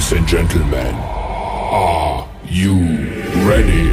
Ladies and gentlemen, are you ready?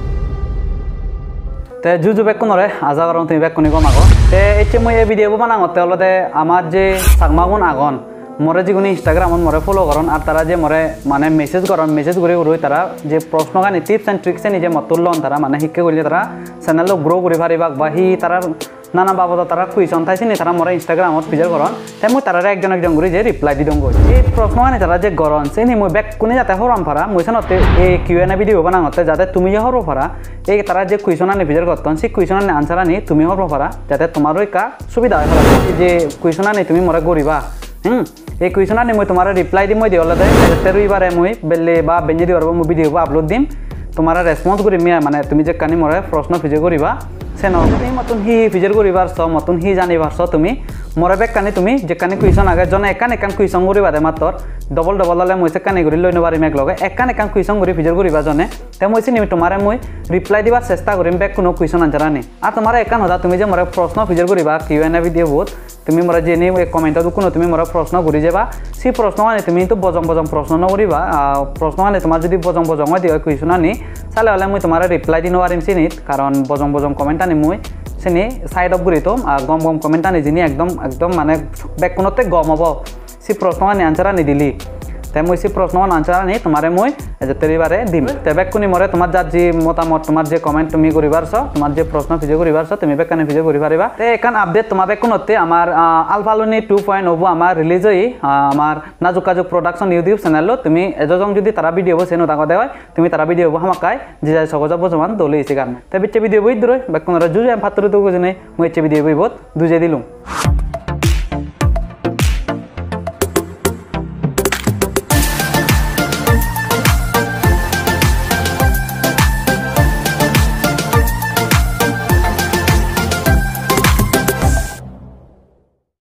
ते जुजु back कोनरे आजा गरम तुम बैक कोनी को मागो ते एचे मुई ए वीडियो बना गते हलते आमार जे सागमागुन आगन मोरे जिगुनी इंस्टाग्राम मोरे फॉलो करन और तारा जे मोरे माने मेसेज करन मेसेज करे उरई तारा जे प्रश्न गानी टिप्स एंड ट्रिक्स नि जे मतुल्लन तारा माने हिक्के गले तारा चैनल ग्रो करि पारिबाक बा हि तारा नाना बाबद तारा क्वेश्चन थाइसिनि तारा मोरे इंस्टाग्रामत फिजार करन ते मु तारा एकजन एकजन गुरि जे रिप्लाई दि दंगो ए प्रश्न गानी तारा जे गरन सेनि मु बैक कोनी जाते हरम फारा मुइसनते ए क्यूएनए वीडियो बनागते जाते तुमी जे हरो फारा ए तारा जे क्वेश्चन आनि फिजार करतन से क्वेश्चन आनि आंसर आनि तुमी हरबो फारा जाते तुमारो का सुविधा হয় फारा जे क्वेश्चन आनि तुमी मोरे गरिबा এই কুইশন আনি মই তোমার রিপ্লাই দিম মই দিওলাতে তেরুইবারে মই বেলে বা বেঞ্জি দিবার মই ভিডিও আপলোড দিম তোমার রেসপন্স করি মিয়া মানে তুমি যে কানি মরে প্রশ্ন ফিজে করিবা সে নরমালি মতন হি ফিজের করিবার স মতন হি জানিবার স তুমি মরে বেক কানি তুমি যে কানি কুইশন আগে জন একান একান কুইশন করিবা দে মাত্র ডবল ডবল হলে মই সে কানি করি লই নবারি মেক লগে একান একান কুইশন করি ফিজের করিবা জনে তে মই সিনি তোমারে মই রিপ্লাই দিবার চেষ্টা করিম বেক কোনো কুইশন আনসার আনি আর তোমার একান হদা তুমি যে মরে প্রশ্ন ফিজের করিবা কিউএনএ ভিডিও বহুত তুমি মোরা যে নেই কমেন্টত কোনো তুমি মোরা প্রশ্ন করি যাবা সেই প্রশ্ন আনি তুমি তো বজং বজং প্রশ্ন নকরিবা প্রশ্ন আনি তোমার যদি বজং বজং দিও কুইশন আনি চালে হলে মই তোমার রিপ্লাই দি নৱাৰিম চিনিত কারণ বজং বজং কমেন্ট আনি মই চিনি সাইড অফ করি তো গম গম কমেন্ট আনি যিনি একদম একদম মানে বেক কোনতে গম হব সেই প্রশ্ন আনি আনসার আনি দিলি তাই মই সেই প্রশ্ন আনসার আনি তোমারে মই তেরিবারে দিম তে বেক কোনি মরে তোমার যার যে মতামত তোমার যে কমেন্ট তুমি করিবারছ তোমার যে প্রশ্ন ফিজে করিবারছ তুমি বেক কানে ফিজে করি পারিবা তে একান আপডেট তোমার বেক কোনতে আমার আলফালুনি 2.0 আমার রিলিজ হই আমার নাজুকাজুক প্রোডাকশন ইউটিউব চ্যানেল তুমি এজং যদি তারা ভিডিও বসেনো তাকে দেওয়াই তুমি তারা ভিডিও হামাকাই যে যাই সহজ বজমান দলে ইসে কারণে তে বিচ্ছে ভিডিও বই দরই বেক কোনরা জুজে ফাতরে তো গজনে মই এচ্ছে ভিডিও বই বহুত দুজে দিলুম